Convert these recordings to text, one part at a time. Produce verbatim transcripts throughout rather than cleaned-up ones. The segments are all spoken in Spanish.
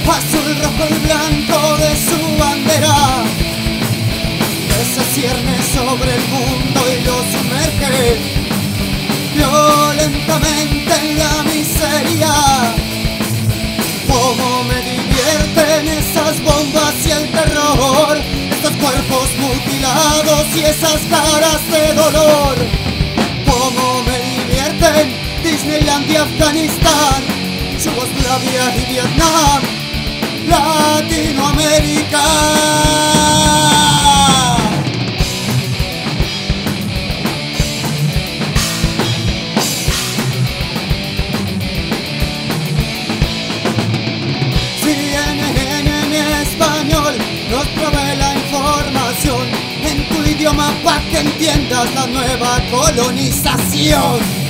azul, rojo y blanco de su bandera, que se cierne sobre el mundo y lo sumerge violentamente en la miseria. Cómo me divierten esas bombas y el terror, estos cuerpos mutilados y esas caras de dolor. Cómo me divierten Disneyland y Afganistán, Yugoslavia y Vietnam, Latinoamérica. Nos provee la información en tu idioma para que entiendas la nueva colonización.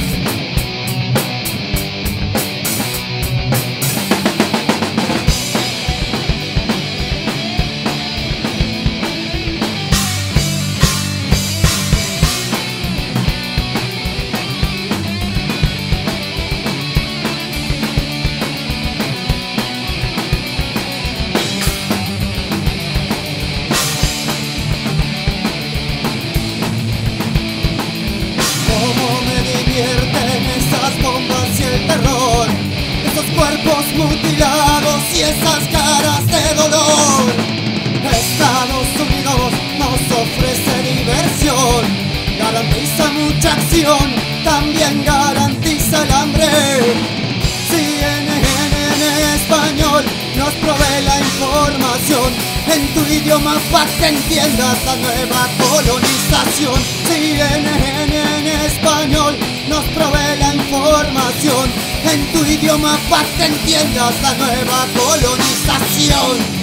Esas bombas y el terror, esos cuerpos mutilados y esas caras de dolor. Estados Unidos nos ofrece diversión, garantiza mucha acción, también garantiza el hambre. C N N en español nos provee la información en tu idioma para que entiendas la nueva colonización. C N N en español nos provee la información en tu idioma para que entiendas la nueva colonización.